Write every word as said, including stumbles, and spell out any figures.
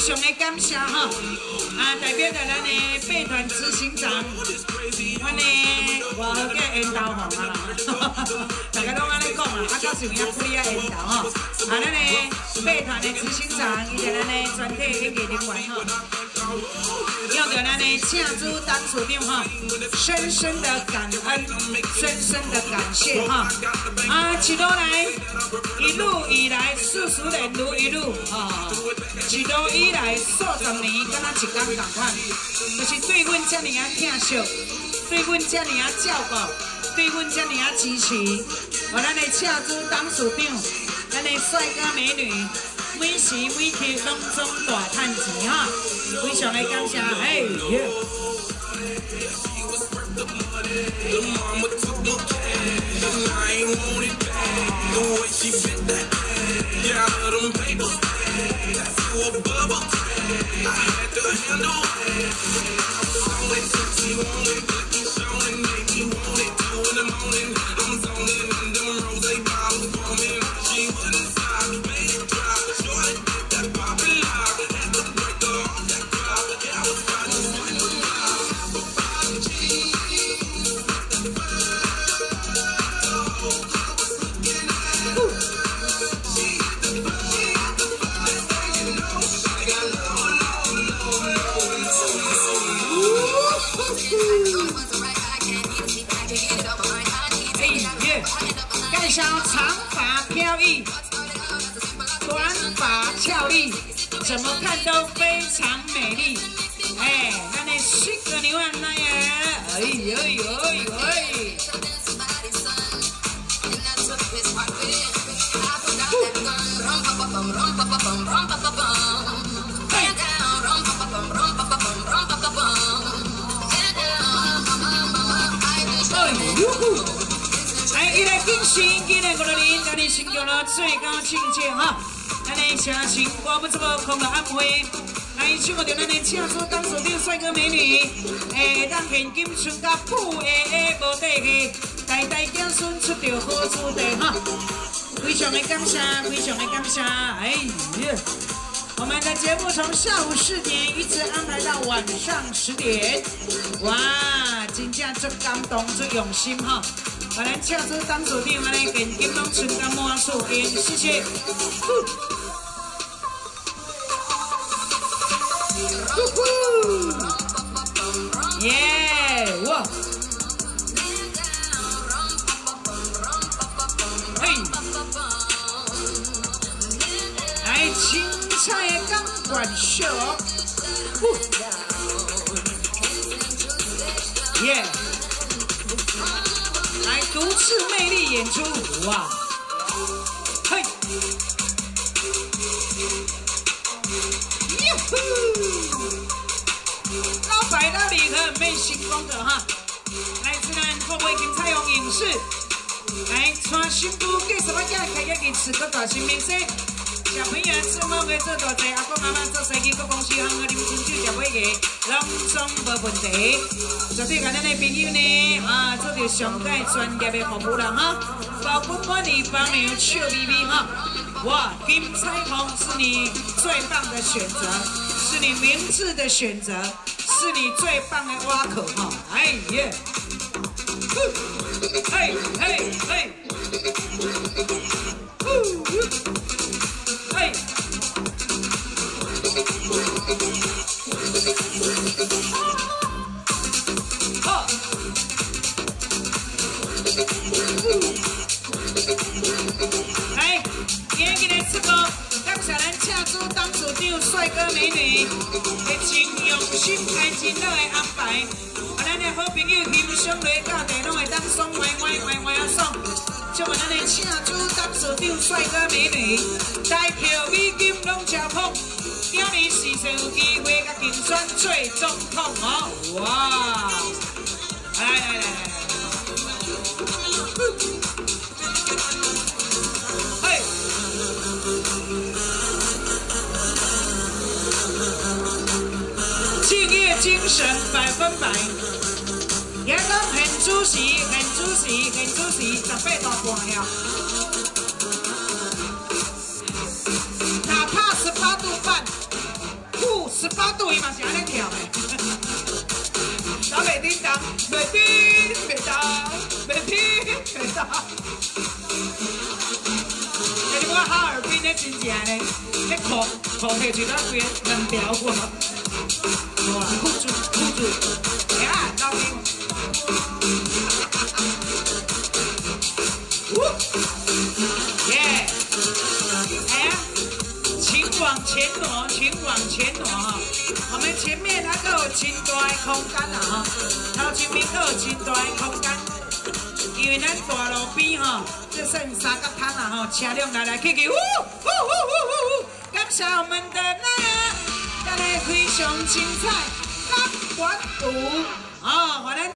常的感谢哈，啊，代表着咱的备团执行长，阮的外号叫烟头红啊啦，大家拢安尼讲啊，啊，到时候也配啊烟头吼，啊，咱的备团的执行长，以及咱的全体演艺人员吼，用着咱的请主当处长哈，深深的感恩，深深的感谢哈，啊，一路来，一路以来，事实人如一路啊。 一路以来数十年，敢若一天同款，就是对阮遮尔啊疼惜，对阮遮尔啊照顾，对阮遮尔啊支持。我咱的车主董事长，咱的帅哥美女，每时每刻拢总大趁钱哈，非常的感谢，哎耶！A bubble, I had to handle it. I'm it since you want it, but you showing, make me want it. Two in the morning, I'm zoning, and them rose bottles foaming. She wouldn't stop, made it drop. Shorty did that poppin' lock, had to break her off that drop. Yeah, I was riding swing with my for five G. Hey, 介绍长发飘逸，短发俏丽，怎么看都非常美丽。哎，咱的四个牛仔那呀，哎呦呦呦哎！来，伊来敬新，今日五六年，咱哋成就了最高境界哈！咱的车行我不这么空的安徽，来唱着咱的车主当属长帅哥美女，诶，让现金存到富的的无底去，代代子孙出着好子弟哈！非常的感谢，非常的感谢，哎呀！我们的节目从下午四点一直安排到晚上十点，哇，真正足感动、足用心哈！把咱车主当主长安尼现金拢存到满数间，谢谢。耶，哇！嘿，来青菜的钢管秀，耶！来独次魅力演出，哇！嘿，哟呼！老百老李和很成功的哈，来自咱富贵金彩虹影视，来带新妇继续要叫开业日子，搁大新明星。小朋友做某个做大济，阿公阿妈做生意，搁公司行个啉春酒食尾个，拢总无问题。绝对甲咱的朋友呢，啊，做着上界专业的服务人哈，包括管理帮牛笑眯眯哈。哇，金彩虹是你最棒的选择，是你明智的选择，是你最棒的挖口哈。哎耶！嘿嘿嘿！嘿！好！来，今日的直播，感谢咱车主当处长帅哥美女，会真用心开真好的安排。啊，咱的好朋友欣赏来教地拢会当爽歪歪歪歪啊爽。祝福咱的车主当处长帅哥美女，台票美金拢吃捧。今年时常有机会甲竞选做总统哦！哇！来来来来来！嘿！敬业精神百分百，也讲很主席，很主席，很主席，十八大半了。哪怕十八度半。呼真正呢，那裤裤摕就到规两条裤，哇，裤子裤子，哎呀，老兵，耶，哎呀，请往前挪，请往前挪哈，我们前面它都有真大的空间啊哈，头前面都有真大的空间。 因为咱大路边吼，只剩三角滩啦吼，车辆来来去去，呜呜呜呜呜呜！感谢我们的那个，今日非常精彩，钢管舞，哦，我咱。